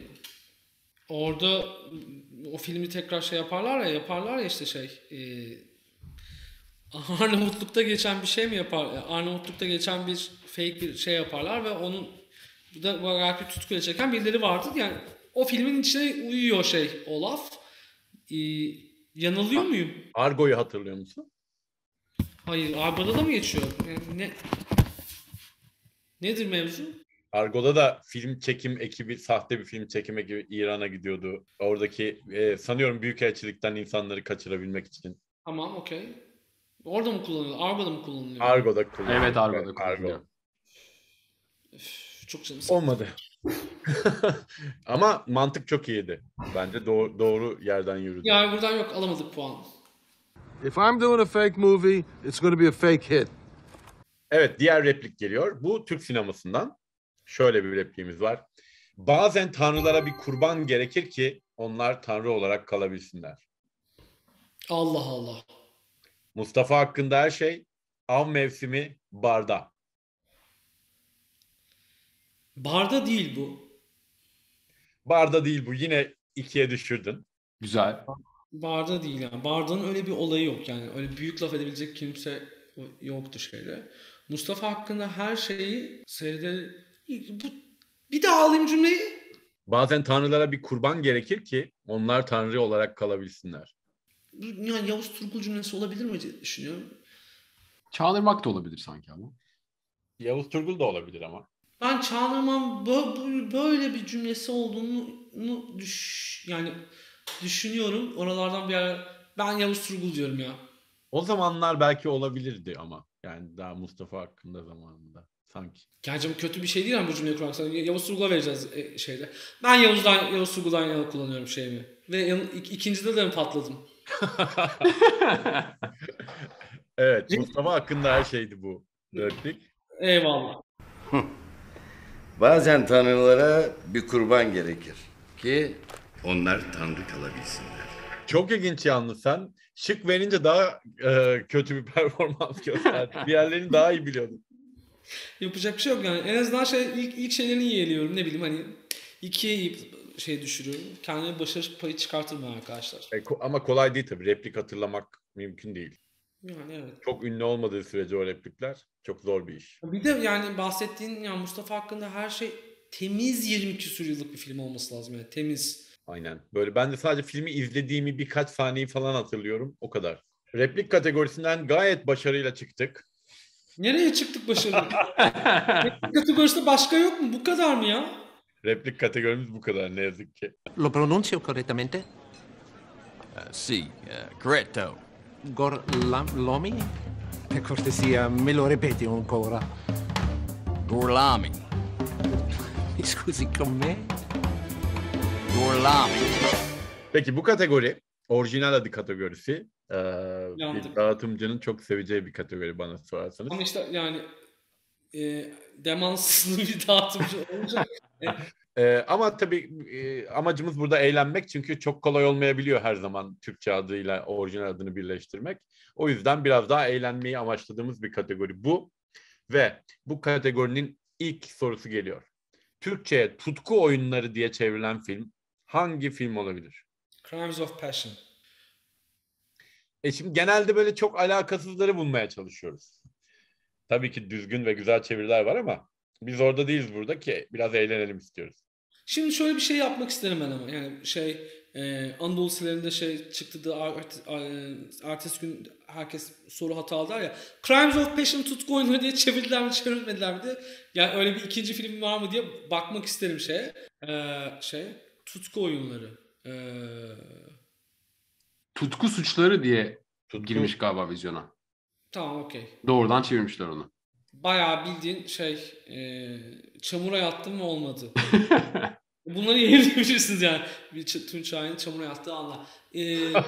orada o filmi tekrar şey yaparlar ya yaparlar ya işte şey e, Arnavutluk'ta geçen bir şey mi yapar? Arnavutluk'ta geçen bir fake bir şey yaparlar ve onun da gayet bir tutkuyla çeken birileri vardı. Yani o filmin içine uyuyor şey o laf. E, yanılıyor muyum? Argo'yu hatırlıyor musun? Hayır. Argo'da da mı geçiyor? Yani ne? Nedir mevzu? Argo'da da film çekim ekibi, sahte bir film çekim ekibi İran'a gidiyordu. Oradaki e, sanıyorum büyükelçilikten insanları kaçırabilmek için. Tamam, okey. Orada mı kullanılıyor? Argo'da mı kullanılıyor? Argo'da kullanılıyor. Evet, Argo'da kullanılıyor. Argo. Üf, çok canım sıkıldı. Olmadı. Ama mantık çok iyiydi. Bence doğru, doğru yerden yürüdü. Yani buradan yok, alamadık puan. If I'm doing a fake movie, it's going to be a fake hit. Evet, diğer replik geliyor. Bu Türk sinemasından. Şöyle bir repliğimiz var. Bazen tanrılara bir kurban gerekir ki onlar tanrı olarak kalabilsinler. Allah Allah. Mustafa hakkında her şey Av mevsimi barda. Barda değil bu. Barda değil bu. Yine ikiye düşürdün. Güzel. Barda değil yani. Barda'nın öyle bir olayı yok yani. Öyle büyük laf edebilecek kimse yoktu şeyde. Mustafa hakkında her şeyi seyreder... Bu... Bir daha alayım cümleyi. Bazen tanrılara bir kurban gerekir ki onlar tanrı olarak kalabilsinler. Yani Yavuz Turgul cümlesi olabilir mi diye düşünüyorum. Çağınırmak da olabilir sanki ama. Yavuz Turgul da olabilir ama. Ben Çağınırman böyle bir cümlesi olduğunu düş yani düşünüyorum. Oralardan bir ara ben Yavuz Turgul diyorum ya. O zamanlar belki olabilirdi ama. Yani daha Mustafa hakkında zamanında sanki. Gerçi bu kötü bir şey değil ama bu cümleyi kurmak. Yavuz Turgul'a vereceğiz şeyde. Ben Yavuz'dan, Yavuz Turgul'dan yana kullanıyorum şeyimi. Ve yan, ik, ikincide de mi patladım? Evet, Mustafa hakkında her şeydi bu replik. Eyvallah. Bazen tanrılara bir kurban gerekir ki onlar tanrı kalabilsinler. Çok ilginç yalnız sen. Şık verince daha e, kötü bir performans gösterdin. Diğerlerini daha iyi biliyordun. Yapacak bir şey yok yani. En azından şey ilk, ilk şeylerini yeğliyorum. Ne bileyim hani ikiye yiyip şey düşürüyorum. Kendime başarı payı çıkartırım arkadaşlar. E, ko- ama kolay değil tabii. Replik hatırlamak mümkün değil. Yani evet. Çok ünlü olmadığı sürece o replikler çok zor bir iş. Bir de yani bahsettiğin yani Mustafa hakkında her şey temiz yirmi küsur yıllık bir film olması lazım yani temiz. Aynen. Böyle ben de sadece filmi izlediğimi birkaç saniyeyi falan hatırlıyorum. O kadar. Replik kategorisinden gayet başarıyla çıktık. Nereye çıktık başarılı? Replik kategorisinde başka yok mu? Bu kadar mı ya? Replik kategorimiz bu kadar ne yazık ki. ¿Lo pronuncio correctamente? Uh, sí, uh, correcto. Gorlami? Per cortesia, me lo ripeti ancora? Gorlami. Mi scusi, con me? Gorlami. Peki bu kategori orijinal adı kategorisi. Ee, bir dağıtımcının çok seveceği bir kategori bana sorarsanız. Ama işte yani e, demanslı bir dağıtımcı olacak. Ee, ama tabii e, amacımız burada eğlenmek çünkü çok kolay olmayabiliyor her zaman Türkçe adıyla orijinal adını birleştirmek. O yüzden biraz daha eğlenmeyi amaçladığımız bir kategori bu. Ve bu kategorinin ilk sorusu geliyor. Türkçe'ye tutku oyunları diye çevrilen film hangi film olabilir? Crimes of Passion. E şimdi genelde böyle çok alakasızları bulmaya çalışıyoruz. Tabii ki düzgün ve güzel çeviriler var ama biz orada değiliz burada ki biraz eğlenelim istiyoruz. Şimdi şöyle bir şey yapmak isterim ben ama yani şey e, Anadolu sitelerinde şey çıktı da art, ertesi gün herkes soru hatalı der ya. Crimes of Passion tutku oyunları diye çevirdiler mi çevirmediler mi de yani öyle bir ikinci film var mı diye bakmak isterim şeye. E, şey tutku oyunları. E, Tutku suçları diye Tutku. girmiş galiba vizyona. Tamam okey. Doğrudan çevirmişler onu. Bayağı bildiğin şey e, çamura yattım ve olmadı. Bunları yayınlayabilirsiniz yani. Bir Tunç Şahin'in çamura yattığı anla. E,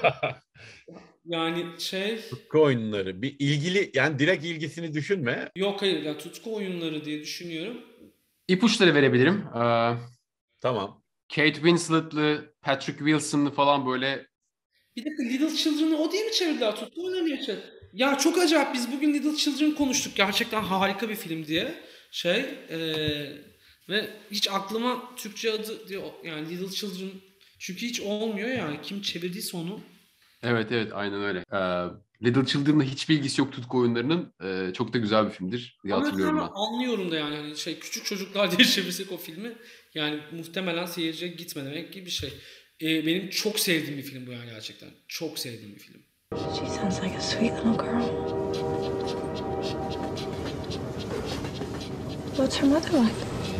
yani şey... Tutku oyunları. Bir ilgili yani direkt ilgisini düşünme. Yok hayır yani tutku oyunları diye düşünüyorum. İpuçları verebilirim. Ee, tamam. Kate Winslet'lı, Patrick Wilson'lı falan böyle... Bir dakika Little Children'ı o diye mi çevirdiler? Tutku oyunları diye çevirdiler. Ya çok acayip biz bugün Little Children konuştuk. Gerçekten harika bir film diye. Şey ee, ve hiç aklıma Türkçe adı diye yani Little Children çünkü hiç olmuyor yani. Kim çevirdiyse onu. Evet evet aynen öyle. Ee, Little Children'la hiçbir ilgisi yok tutku oyunlarının. Ee, çok da güzel bir filmdir diye ama hatırlıyorum ben. Anlıyorum da yani hani şey küçük çocuklar diye çevirsek o filmi yani muhtemelen seyirciye gitme demek gibi bir şey. Ee, benim çok sevdiğim bir film bu yani gerçekten. Çok sevdiğim bir film. She sounds like a sweet little girl. What's her mother like?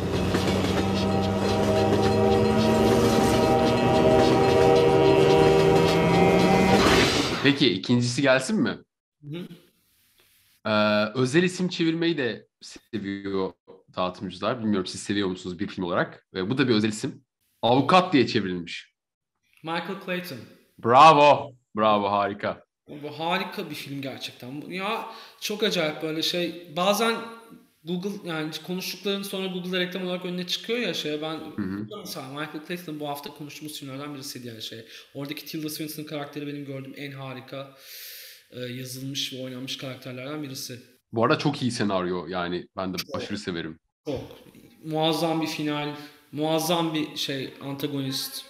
Peki ikincisi gelsin mi? Hı. Ee, özel isim çevirmeyi de seviyor dağıtımcılar. Bilmiyorum siz seviyor musunuz bir film olarak? Ee, bu da bir özel isim. Avukat diye çevrilmiş. Michael Clayton. Bravo. Bravo harika. Bu harika bir film gerçekten. Ya çok acayip böyle şey. Bazen Google yani konuştukların sonra Google'da reklam olarak önüne çıkıyor ya şey ben hı hı. mesela Michael Clayton'ın bu hafta konuştuğumuz filmlerden birisiydi yani şey. Oradaki Tilda Swinton karakteri benim gördüğüm en harika e, yazılmış ve oynanmış karakterlerden birisi. Bu arada çok iyi senaryo yani ben de aşırı severim. Çok. Muazzam bir final, muazzam bir şey antagonist.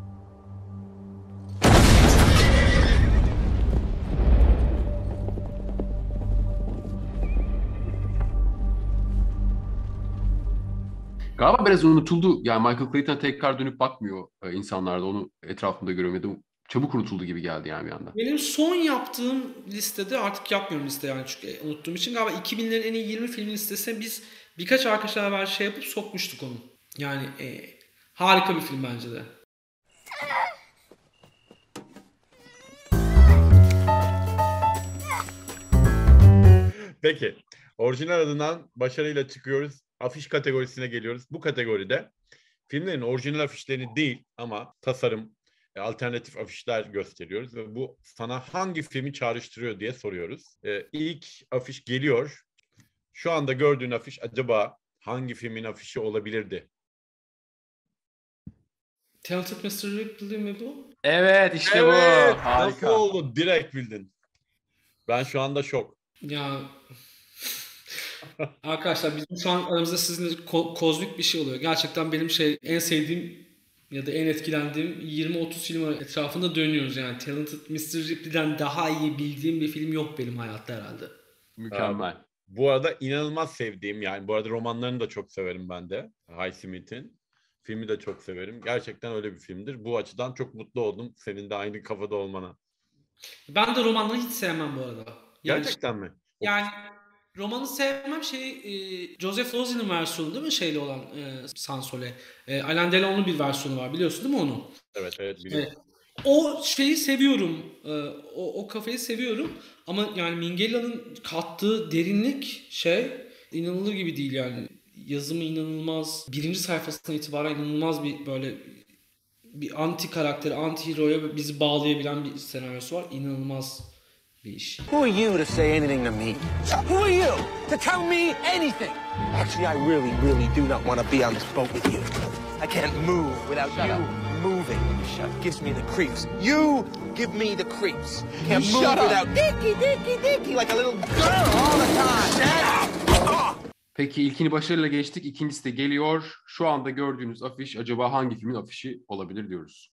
Galiba biraz unutuldu. Yani Michael Clayton'a tekrar dönüp bakmıyor e, insanlar da onu etrafında görüyorum. Çabuk unutuldu gibi geldi yani bir anda. Benim son yaptığım listede artık yapmıyorum liste yani çünkü unuttuğum için galiba iki binlerin en iyi yirmi film listesine biz birkaç arkadaşlar beraber şey yapıp sokmuştuk onu. Yani e, harika bir film bence de. Peki. Orijinal adından başarıyla çıkıyoruz. Afiş kategorisine geliyoruz. Bu kategoride filmlerin orijinal afişlerini değil ama tasarım, alternatif afişler gösteriyoruz ve bu sana hangi filmi çağrıştırıyor diye soruyoruz. Ee, ilk afiş geliyor. Şu anda gördüğün afiş acaba hangi filmin afişi olabilirdi? Talented mister Ripley mi bu? Evet işte evet, bu. Harika. Nasıl oldu? Direkt bildin. Ben şu anda şok. Ya arkadaşlar bizim şu an aramızda sizinle ko- kozmik bir şey oluyor. Gerçekten benim şey en sevdiğim ya da en etkilendiğim yirmi otuz film etrafında dönüyoruz yani. Talented mister Ripley'den daha iyi bildiğim bir film yok benim hayatta herhalde. Mükemmel. Ee, bu arada inanılmaz sevdiğim yani bu arada romanlarını da çok severim ben de. Highsmith'in. Filmi de çok severim. Gerçekten öyle bir filmdir. Bu açıdan çok mutlu oldum senin de aynı kafada olmana. Ben de romanları hiç sevmem bu arada. Yani, gerçekten mi? Yani romanı sevmem şey e, Joseph Losey'nin versiyonu değil mi şeyli olan e, Sansole. E, Alain Delon'un bir versiyonu var biliyorsun değil mi onu? Evet evet biliyorum. Evet. O şeyi seviyorum. E, o, o kafayı seviyorum. Ama yani Minghella'nın kattığı derinlik şey inanılır gibi değil yani. Yazımı inanılmaz. Birinci sayfasından itibaren inanılmaz bir böyle bir anti karakteri, anti hero'ya bizi bağlayabilen bir senaryosu var. İnanılmaz bir iş. Who are you to say anything to me? Who are you to tell me anything? Actually, I really, really do not want to be on this boat with you. I can't move without Shut you up. moving. Shut gives me the creeps. You give me the creeps. Can't you move without dicky, dicky, dicky like a little girl all the time. Shut up! Oh! Peki ilkini başarıyla geçtik. İkincisi de geliyor. Şu anda gördüğünüz afiş acaba hangi filmin afişi olabilir diyoruz.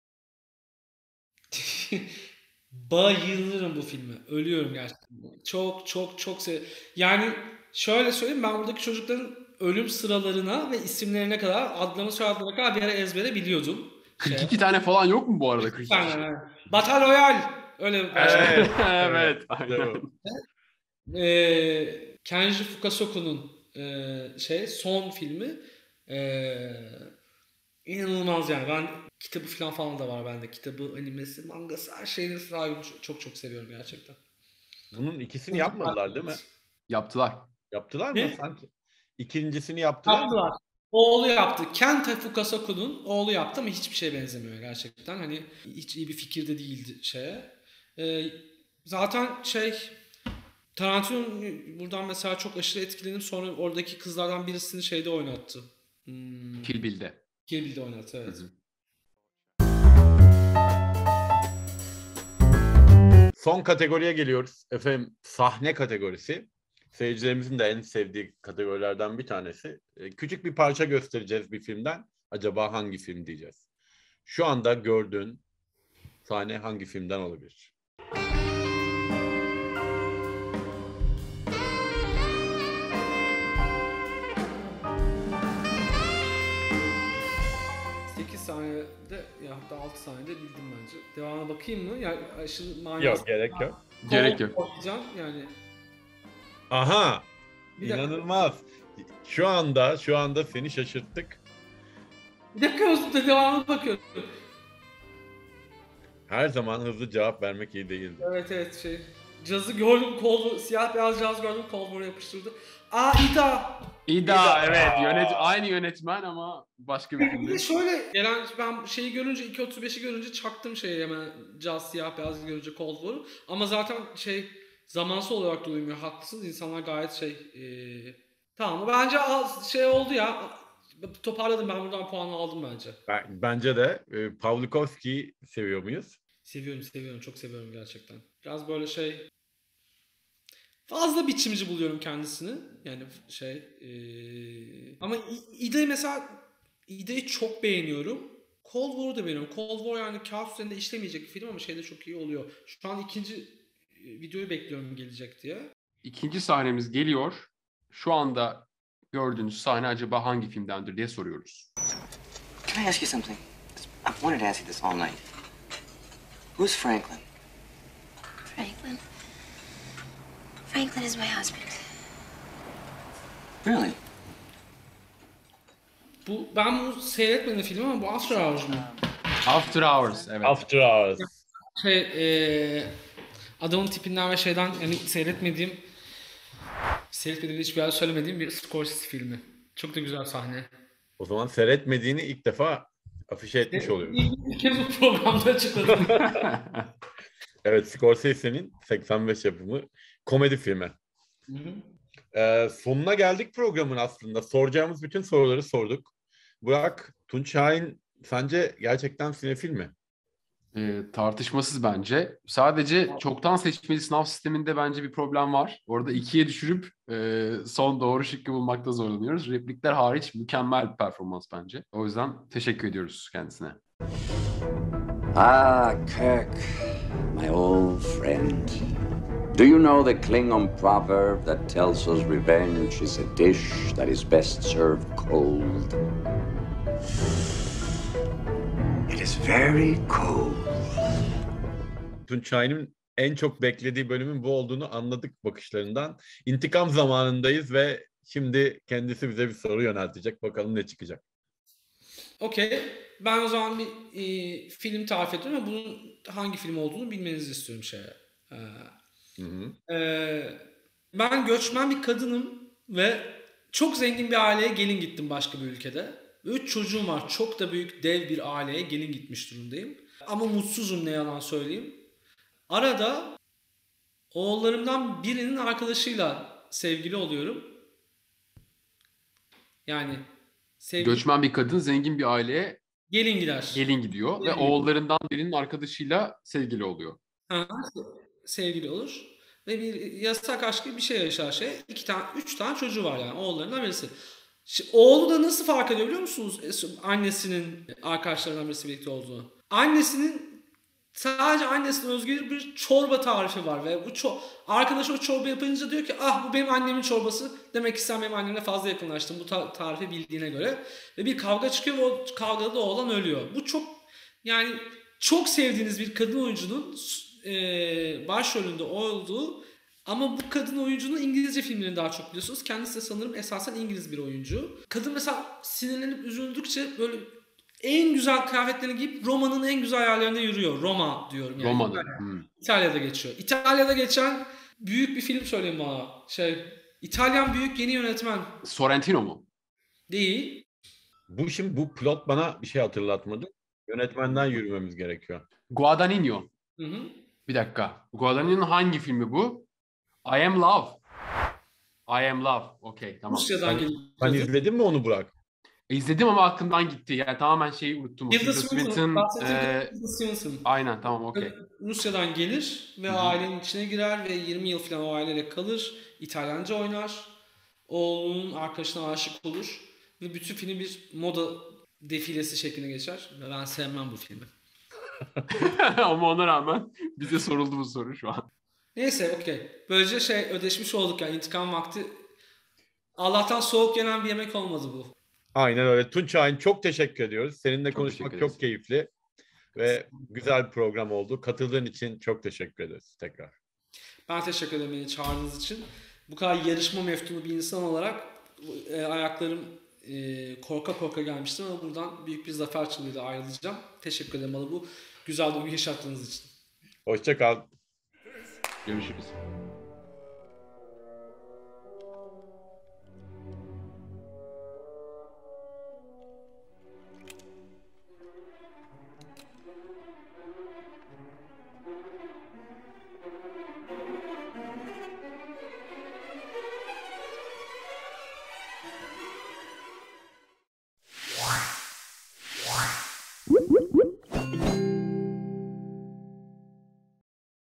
Bayılırım bu filme. Ölüyorum gerçekten. Çok çok çok sev. Yani şöyle söyleyeyim ben buradaki çocukların ölüm sıralarına ve isimlerine kadar adlarını soyadlarına kadar bir ara ezbere biliyordum. kırk iki şey. Tane falan yok mu bu arada? kırk iki tane. Battle Royale. Öyle evet. evet. Aynen. Ee, Kenji Fukasaku'nun e, şey son filmi e, inanılmaz yani. Ben kitabı falan falan da var bende. Kitabı, animesi, mangası her şeyini sahibim. Çok çok seviyorum gerçekten. Bunun ikisini yapmadılar değil mi? Yaptılar. Yaptılar mı ne? sanki? İkincisini yaptılar. Yaptılar. Oğlu yaptı. Kenta Fukasaku'nun oğlu yaptı ama hiçbir şeye benzemiyor gerçekten. Hani hiç iyi bir fikir de değildi şeye. Ee, zaten şey Tarantino buradan mesela çok aşırı etkilenip sonra oradaki kızlardan birisini şeyde oynattı. Hmm. Kill Bill'de. Kill Bill'de oynattı evet. Hı-hı. Son kategoriye geliyoruz. Efendim sahne kategorisi. Seyircilerimizin de en sevdiği kategorilerden bir tanesi. Küçük bir parça göstereceğiz bir filmden. Acaba hangi film diyeceğiz. Şu anda gördüğün sahne hangi filmden olabilir? sekiz saniyede ya hatta altı saniyede bildim bence. Devamına bakayım mı? Ya aşırı manası. Yok gerek yok. Kol Gerek yok. Korkacağım yani. Aha! Bir İnanılmaz. Dakika. Şu anda, şu anda seni şaşırttık. Bir dakika olsun da devamına bakıyorum. Her zaman hızlı cevap vermek iyi değildi. Evet evet şey. Cazı gördüm kolu, siyah beyaz caz gördüm kol buraya yapıştırdı. Aa İda! İda, İda. Evet yönet aynı yönetmen ama başka bir film. Bir de şöyle gelen ben şeyi görünce iki otuz beşi görünce çaktım şeyi hemen caz siyah beyaz görünce Cold War'u. Ama zaten şey zamansal olarak da uymuyor. Haklısınız insanlar gayet şey ee... tamam bence şey oldu ya toparladım ben buradan puanı aldım bence. Ben, bence de e, Pawlikowski'yi seviyor muyuz? Seviyorum seviyorum çok seviyorum gerçekten. Biraz böyle şey Fazla biçimci buluyorum kendisini. Yani şey ee... ama İda'yı mesela İda'yı çok beğeniyorum. Cold War'u da beğeniyorum. Cold War yani kağıt üzerinde işlemeyecek bir film ama şeyde çok iyi oluyor. Şu an ikinci videoyu bekliyorum gelecek diye. İkinci sahnemiz geliyor. Şu anda gördüğünüz sahne acaba hangi filmdendir diye soruyoruz. Can I ask you something? I've wanted to ask you this all night. Who's Franklin? Franklin? Franklin is my husband. Really? Bu, ben bunu seyretmedim film ama bu After Hours mu? After Hours, evet. After Hours. Şey, e, adamın tipinden ve şeyden yani seyretmediğim, seyretmediğim hiçbir yer söylemediğim bir Scorsese filmi. Çok da güzel sahne. O zaman seyretmediğini ilk defa afişe etmiş e, oluyoruz. İlk kez bu programda açıkladım. Evet, Scorsese'nin seksen beş yapımı komedi filmi. Hı hı. Ee, sonuna geldik programın aslında. Soracağımız bütün soruları sorduk. Burak, Tunç Şahin sence gerçekten sinefil mi? E, tartışmasız bence. Sadece çoktan seçmeli sınav sisteminde bence bir problem var. Orada ikiye düşürüp e, son doğru şıkkı bulmakta zorlanıyoruz. Replikler hariç mükemmel bir performans bence. O yüzden teşekkür ediyoruz kendisine. Ah, Kirk, my old friend. Do you know the Klingon proverb that tells us revenge is a dish that is best served cold? It is very cold. Tunç Şahin'in en çok beklediği bölümün bu olduğunu anladık bakışlarından. İntikam zamanındayız ve şimdi kendisi bize bir soru yöneltecek. Bakalım ne çıkacak. Okey. Ben o zaman bir e, film tarif ediyorum ama bunun hangi film olduğunu bilmenizi istiyorum şeye. Ee, Hı hı. Ee, ben göçmen bir kadınım ve çok zengin bir aileye gelin gittim başka bir ülkede. Üç çocuğum var. Çok da büyük dev bir aileye gelin gitmiş durumdayım. Ama mutsuzum, ne yalan söyleyeyim. Arada oğullarımdan birinin arkadaşıyla sevgili oluyorum. Yani sevgili... Göçmen bir kadın zengin bir aileye gelin gider. Gelin gidiyor gelin ve gidiyor. Oğullarından birinin arkadaşıyla sevgili oluyor. Ha, sevgili olur. Ve bir yasak aşkı bir şey yaşar şey. İki tane, üç tane çocuğu var yani. Oğullarından birisi. Şimdi, oğlu da nasıl fark ediyor biliyor musunuz? Annesinin arkadaşlarından birisi birlikte olduğunu. Annesinin sadece annesinin özgür bir çorba tarifi var ve bu ço- arkadaş o çorba yapınca diyor ki ah bu benim annemin çorbası. Demek ki sen benim annemle fazla yakınlaştın bu ta- tarifi bildiğine göre. Ve bir kavga çıkıyor ve o kavgada da oğlan ölüyor. Bu çok yani çok sevdiğiniz bir kadın oyuncunun e, başrolünde olduğu ama bu kadın oyuncunun İngilizce filmlerini daha çok biliyorsunuz. Kendisi de sanırım esasen İngiliz bir oyuncu. Kadın mesela sinirlenip üzüldükçe böyle en güzel kıyafetlerini giyip Roma'nın en güzel yerlerinde yürüyor. Roma diyorum yani. Roma'da. İtalya'da. Hmm. İtalya'da geçiyor. İtalya'da geçen büyük bir film söyleyin bana. Şey, İtalyan büyük yeni yönetmen. Sorrentino mu? Değil. Bu şimdi bu plot bana bir şey hatırlatmadı. Yönetmenden yürümemiz gerekiyor. Guadagnino. Hı hı. Bir dakika. Guadagnino'nun hangi filmi bu? I Am Love. I Am Love. Okey, tamam. Rusya'dan geliyor. Sen izledin mi onu Burak? E, izledim ama aklımdan gitti. Yani tamamen şeyi unuttum. Tilda Tilda Swinton. Swinton, e, Tilda Swinton. aynen tamam okey. Rusya'dan gelir ve Hı-hı. ailenin içine girer ve yirmi yıl falan o aileyle kalır. İtalyanca oynar. Oğlunun arkadaşına aşık olur. Ve bütün film bir moda defilesi şekline geçer. Ve ben sevmem bu filmi. Ama ona rağmen bize soruldu bu soru şu an. Neyse okey. Böylece şey ödeşmiş olduk yani intikam vakti. Allah'tan soğuk yenen bir yemek olmadı bu. Aynen öyle. Tunç Şahin çok teşekkür ediyoruz. Seninle Çok konuşmak teşekkür çok ederiz. keyifli ve güzel bir program oldu. Katıldığın için çok teşekkür ederiz tekrar. Ben teşekkür ederim beni çağırdığınız için. Bu kadar yarışma meftunu bir insan olarak e, ayaklarım e, korka korka gelmiştim ama buradan büyük bir zafer çığlığıyla ayrılacağım. Teşekkür ederim bana bu güzel bir yaşattığınız için. Hoşça kal. Görüşürüz.